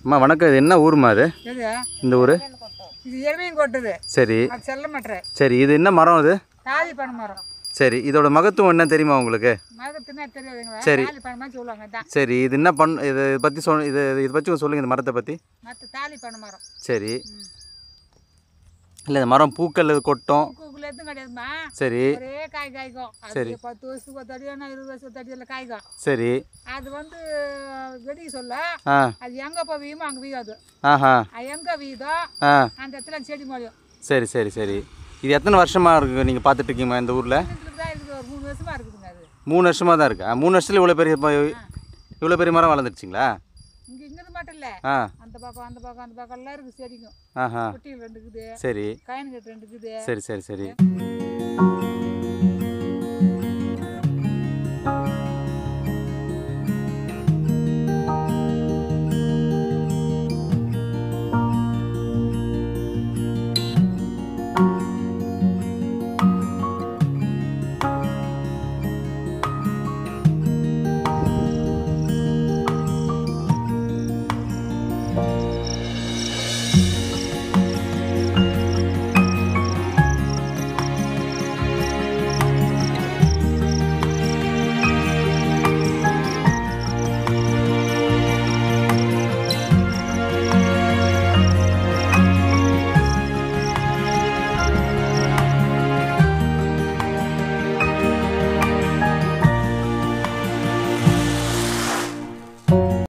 அம்மா வணக்கம். இது என்ன ஊருமா இது? இந்த ஊர் இது எருமையும் கொட்டுது. சரி, அது செல்லமட்டை. சரி. இது என்ன மரம்? இது தாலி பனை மரம். சரி, இதோட மகத்துவம் என்ன தெரியுமா உங்களுக்கு? மரத்துனா தெரியாதுங்க. சரி, தாலி பனை மரம் சொல்லுவாங்க தான். சரி. இது என்ன இதை பற்றி இதை பற்றி சொல்லுங்கள், இந்த மரத்தை பற்றி. மற்ற தாலி பனை மரம். சரி. இல்லை, இந்த மரம் பூக்கள் கொட்டும். பூக்குள்ள எதுவும் கிடையாதுமா. சரி. ஒரே காய் காய்க்கும். சரி. 10 வருஷத்துக்கு 10 அடி 20 வருஷத்துக்கு அடியில் காய்க்கும். சரி. அது வந்து வெடிக்க சொல்ல அது எங்கே போய் வீயுமோ அங்கே வீயாது. ஆஹா. எங்கே வீயுதோ அந்த இடத்துல செடி மொழியும். சரி சரி சரி. இது எத்தனை வருஷமாக இருக்குது நீங்கள் பார்த்துட்டு இருக்கீங்க இந்த ஊரில்? தான் இருக்குது. ஒரு 3 வருஷமாக இருக்குதுங்க. அது 3 வருஷமாக தான் இருக்குது. 3 வருஷத்தில் இவ்வளோ பெரிய மரம் வளர்ந்துருச்சிங்களா? இங்கிருந்து மட்டும் இல்லை, அந்த பக்கம் அந்த பக்கம் எல்லாம் இருக்குது செடிக்கும். ஆஹா. குட்டிகள் 2 இருக்குது. சரி. காயின் கட்டு 2 இருக்குது. சரி சரி சரி.